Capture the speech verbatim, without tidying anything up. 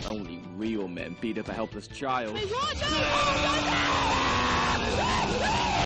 Only real men beat up a helpless child. Hey, watch out!